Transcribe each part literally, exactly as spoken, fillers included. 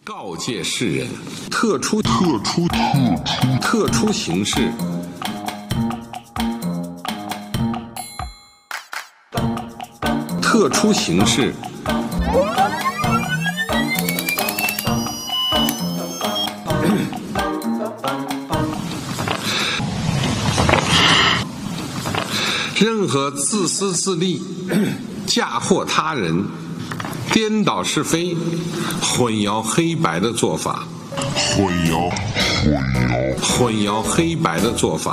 告诫世人，特殊特殊特殊特殊形式，特殊形式。任何自私自利、嫁祸他人、颠倒是非、混淆黑白的做法，混淆混淆混淆黑白的做法。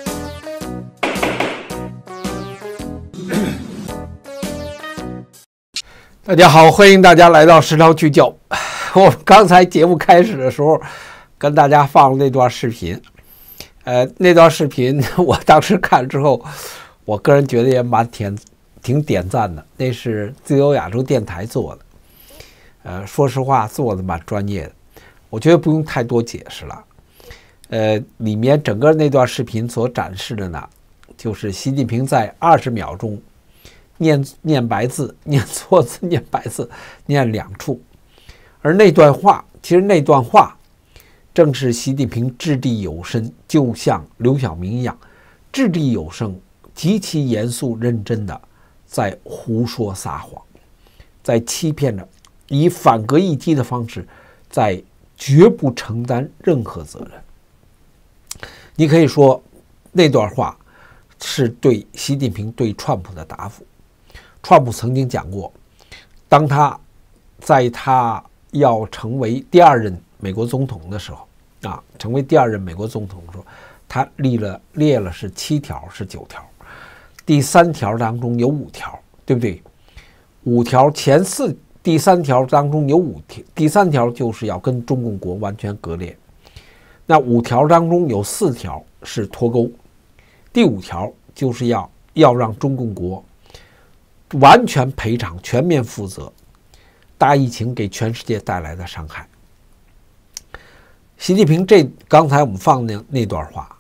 大家好，欢迎大家来到实操聚焦。我刚才节目开始的时候，跟大家放了那段视频，呃，那段视频我当时看之后，我个人觉得也蛮挺挺点赞的。那是自由亚洲电台做的，呃，说实话做的蛮专业的，我觉得不用太多解释了。呃，里面整个那段视频所展示的呢，就是习近平在二十秒钟念念白字、念错字、念白字，念两处。而那段话，其实那段话正是习近平掷地有声，就像刘晓明一样，掷地有声，极其严肃认真的在胡说撒谎，在欺骗着，以反戈一击的方式，在绝不承担任何责任。你可以说那段话是对习近平对川普的答复。川普曾经讲过，当他在他要成为第二任美国总统的时候啊，成为第二任美国总统的时候，他立了列了是七条是九条，第三条当中有五条，对不对？五条前四第三条当中有五条，第三条就是要跟中共国完全割裂。那五条当中有四条是脱钩，第五条就是要要让中共国完全赔偿、全面负责大疫情给全世界带来的伤害。习近平这刚才我们放那那段话，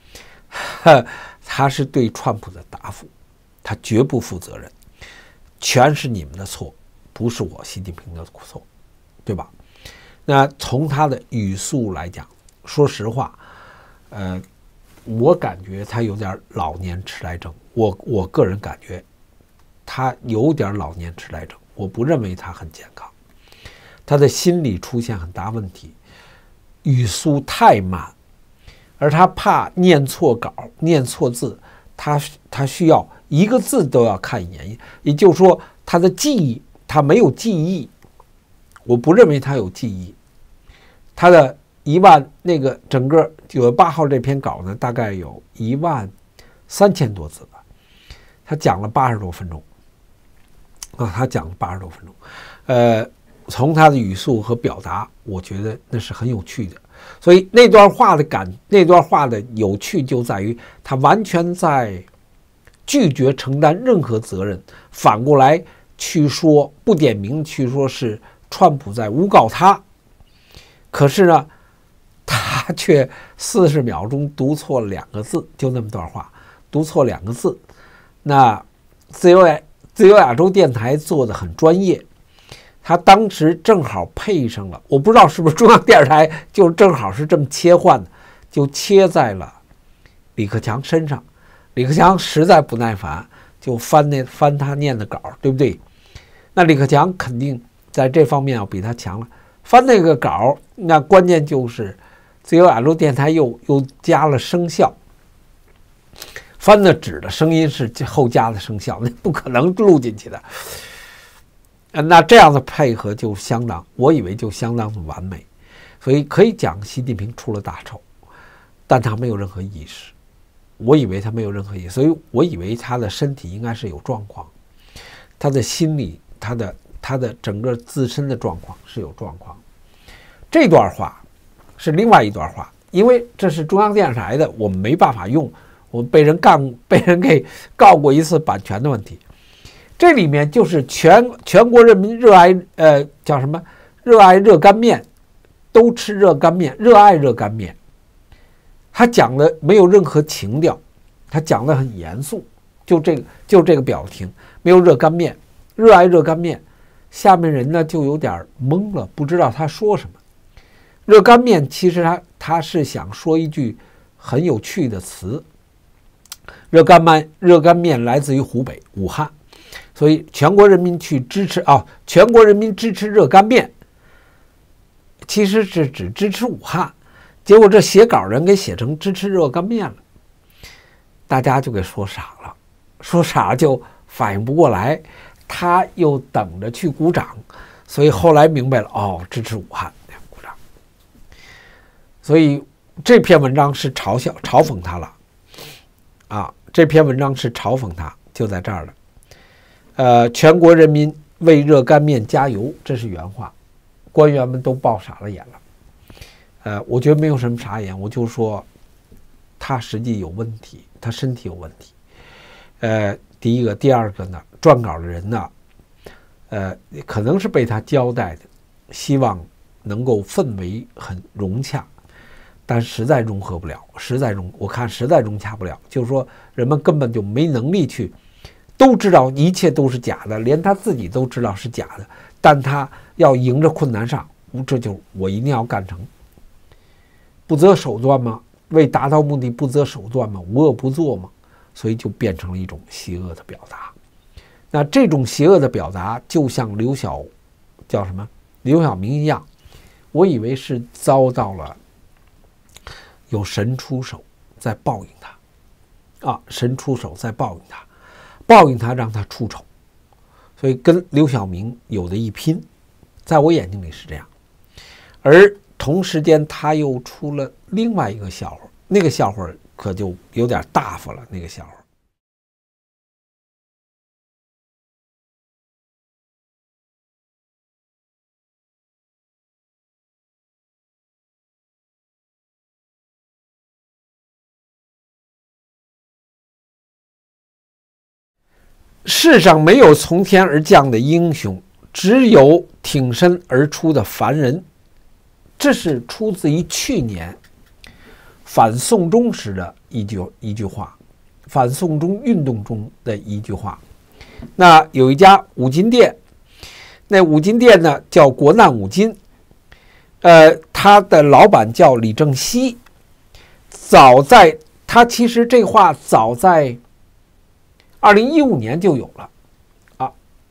他是对川普的答复，他绝不负责任，全是你们的错，不是我习近平的错，对吧？那从他的语速来讲，说实话，呃，我感觉他有点老年痴呆症，我我个人感觉他有点老年痴呆症，我不认为他很健康，他的心理出现很大问题，语速太慢，而他怕念错稿、念错字，他他需要一个字都要看一眼，也就是说他的记忆，他没有记忆，我不认为他有记忆。他的一万那个整个九月八号这篇稿呢，大概有一万三千多字吧，他讲了八十多分钟。啊，他讲了八十多分钟，呃，从他的语速和表达，我觉得那是很有趣的。所以那段话的感，那段话的有趣就在于他完全在拒绝承担任何责任，反过来去说不点名去说是川普在诬告他，可是呢，他却四十秒钟读错了两个字，就那么段话，读错两个字，那自由爱。自由亚洲电台做的很专业，他当时正好配上了，我不知道是不是中央电视台就正好是这么切换的，就切在了李克强身上。李克强实在不耐烦，就翻那翻他念的稿，对不对？那李克强肯定在这方面要比他强了。翻那个稿，那关键就是自由亚洲电台又又加了声效。翻的纸的声音是后加的声效，那不可能录进去的。那这样的配合就相当，我以为就相当的完美，所以可以讲习近平出了大丑，但他没有任何意识。我以为他没有任何意识，所以我以为他的身体应该是有状况，他的心理，他的他的整个自身的状况是有状况。这段话是另外一段话，因为这是中央电视台的，我们没办法用。我们被人干，被人给告过一次版权的问题。这里面就是全全国人民热爱呃叫什么？热爱热干面，都吃热干面，热爱热干面。他讲的没有任何情调，他讲的很严肃，就这个就这个表情，没有热干面，热爱热干面。下面人呢就有点懵了，不知道他说什么， 热干面其实他他是想说一句很有趣的词。热干面热干面来自于湖北武汉，所以全国人民去支持啊、哦，全国人民支持热干面，其实是指支持武汉。结果这写稿人给写成支持热干面了，大家就给说傻了，说傻了就反应不过来，他又等着去鼓掌，所以后来明白了，哦，支持武汉，鼓掌。所以这篇文章是嘲笑嘲讽他了。啊，这篇文章是嘲讽他，就在这儿了。呃，全国人民为热干面加油，这是原话，官员们都爆傻了眼了。呃，我觉得没有什么傻眼，我就说他实际有问题，他身体有问题。呃，第一个，第二个呢，撰稿的人呢，呃，可能是被他交代的，希望能够氛围很融洽。但实在融合不了，实在融，我看实在融洽不了。就是说，人们根本就没能力去，都知道一切都是假的，连他自己都知道是假的，但他要迎着困难上，这就我一定要干成，不择手段吗？为达到目的不择手段吗？无恶不作吗？所以就变成了一种邪恶的表达。那这种邪恶的表达，就像刘晓叫什么刘晓明一样，我以为是遭到了。有神出手在报应他，啊，神出手在报应他，报应他让他出丑，所以跟刘晓明有的一拼，在我眼睛里是这样。而同时间他又出了另外一个笑话，那个笑话可就有点大发了，那个笑话。世上没有从天而降的英雄，只有挺身而出的凡人。这是出自于去年反送中时的一句一句话，反送中运动中的一句话。那有一家五金店，那五金店呢叫国难五金，呃，他的老板叫李正熙。早在他其实这话早在二零一五年就有了啊！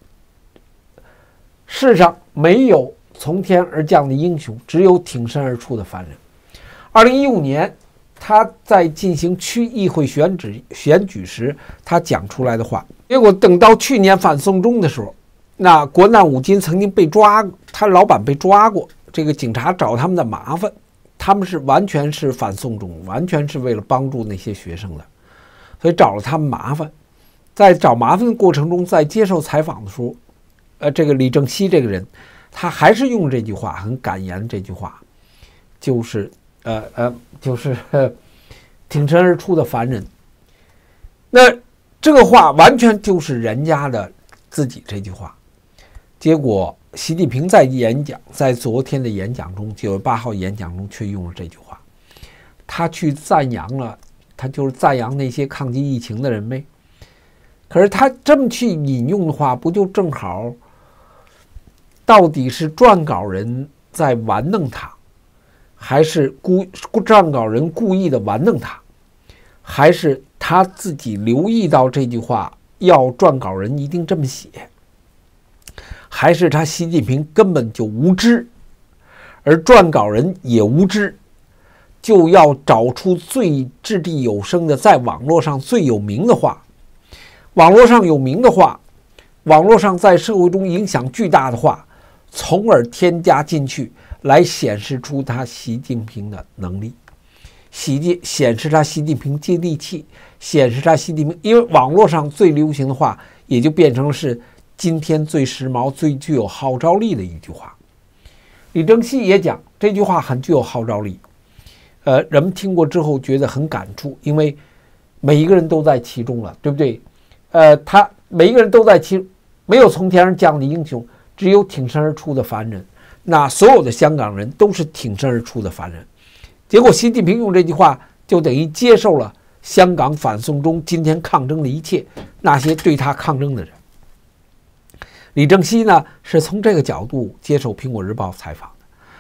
世上没有从天而降的英雄，只有挺身而出的凡人。二零一五年，他在进行区议会选举选举时，他讲出来的话。结果等到去年反送中的时候，那国难五金曾经被抓，他老板被抓过，这个警察找他们的麻烦，他们是完全是反送中，完全是为了帮助那些学生的，所以找了他们麻烦。在找麻烦的过程中，在接受采访的时候，呃，这个李正熙这个人，他还是用这句话，很敢言这句话，就是呃呃，就是呃挺身而出的凡人。那这个话完全就是人家的自己这句话。结果习近平在演讲，在昨天的演讲中，九月八号演讲中却用了这句话，他去赞扬了，他就是赞扬那些抗击疫情的人呗。可是他这么去引用的话，不就正好到底是撰稿人在玩弄他，还是故撰稿人故意的玩弄他，还是他自己留意到这句话要撰稿人一定这么写，还是他习近平根本就无知，而撰稿人也无知，就要找出最掷地有声的，在网络上最有名的话，网络上有名的话，网络上在社会中影响巨大的话，从而添加进去，来显示出他习近平的能力，显示他习近平接地气，显示他习近平，因为网络上最流行的话，也就变成是今天最时髦、最具有号召力的一句话。李正熙也讲这句话很具有号召力，呃，人们听过之后觉得很感触，因为每一个人都在其中了，对不对？呃，他每一个人都在其，没有从天而降的英雄，只有挺身而出的凡人。那所有的香港人都是挺身而出的凡人。结果习近平用这句话，就等于接受了香港反送中今天抗争的一切，那些对他抗争的人。李正熙呢，是从这个角度接受《苹果日报》采访的。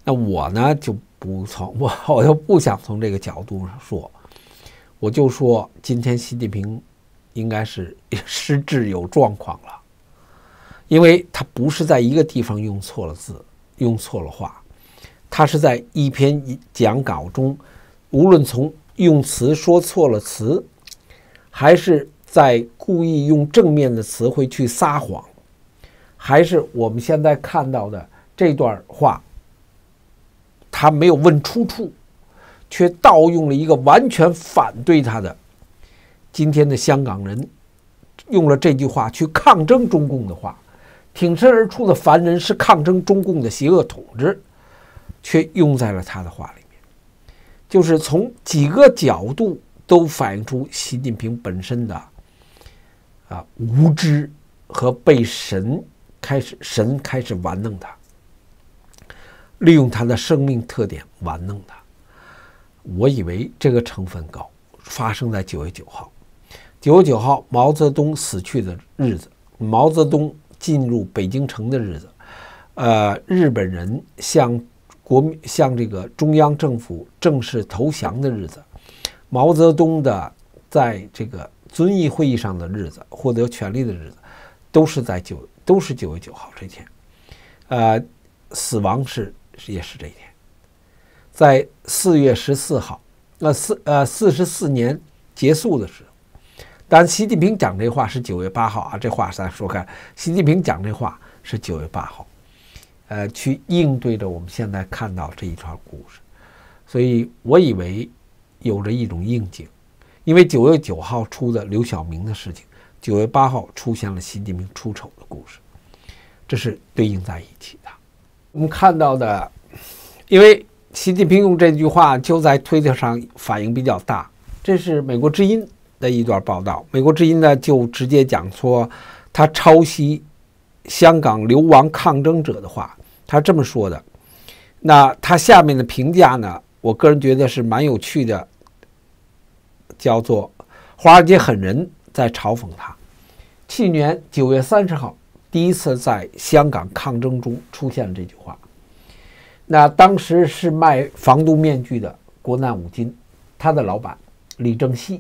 那我呢就不从我我就不想从这个角度上说，我就说今天习近平应该是失智有状况了，因为他不是在一个地方用错了字，用错了话，他是在一篇讲稿中，无论从用词说错了词，还是在故意用正面的词汇去撒谎，还是我们现在看到的这段话，他没有问出处，却盗用了一个完全反对他的今天的香港人，用了这句话去抗争中共的话，挺身而出的凡人是抗争中共的邪恶统治，却用在了他的话里面，就是从几个角度都反映出习近平本身的啊无知和被神开始神开始玩弄他，利用他的生命特点玩弄他。我以为这个成分高，发生在九月九号。九月九号，毛泽东死去的日子，毛泽东进入北京城的日子，呃，日本人向国向这个中央政府正式投降的日子，毛泽东的在这个遵义会议上的日子，获得权力的日子，都是在九都是九月九号这天，呃，死亡是也是这一天，在四月十四号，呃四呃四十四年结束的时候。但习近平讲这话是九月八号啊，这话咱说开，习近平讲这话是九月八号，呃，去应对着我们现在看到这一串故事，所以我以为有着一种应景，因为九月九号出的刘晓明的事情，九月八号出现了习近平出丑的故事，这是对应在一起的。我们看到的，因为习近平用这句话就在推特上反应比较大，这是美国之音的一段报道，美国之音呢就直接讲说他抄袭香港流亡抗争者的话，他这么说的。那他下面的评价呢，我个人觉得是蛮有趣的，叫做华尔街狠人在嘲讽他。去年九月三十号，第一次在香港抗争中出现了这句话。那当时是卖防毒面具的国难五金，他的老板李正熙。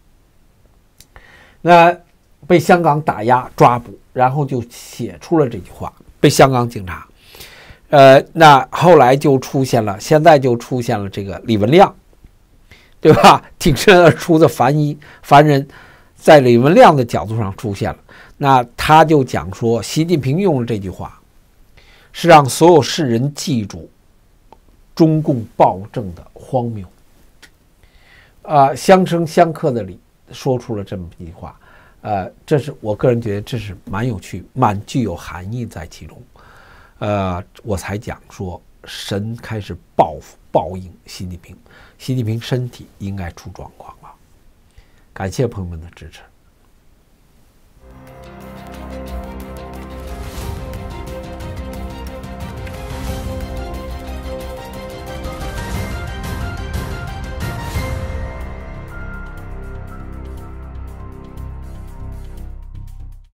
那被香港打压抓捕，然后就写出了这句话，被香港警察，呃，那后来就出现了，现在就出现了这个李文亮，对吧？挺身而出的凡一凡人，在李文亮的角度上出现了。那他就讲说，习近平用了这句话，是让所有世人记住中共暴政的荒谬。啊、呃，相生相克的理。说出了这么一句话，呃，这是我个人觉得这是蛮有趣、蛮具有含义在其中，呃，我才讲说神开始报复报应习近平，习近平身体应该出状况了。感谢朋友们的支持。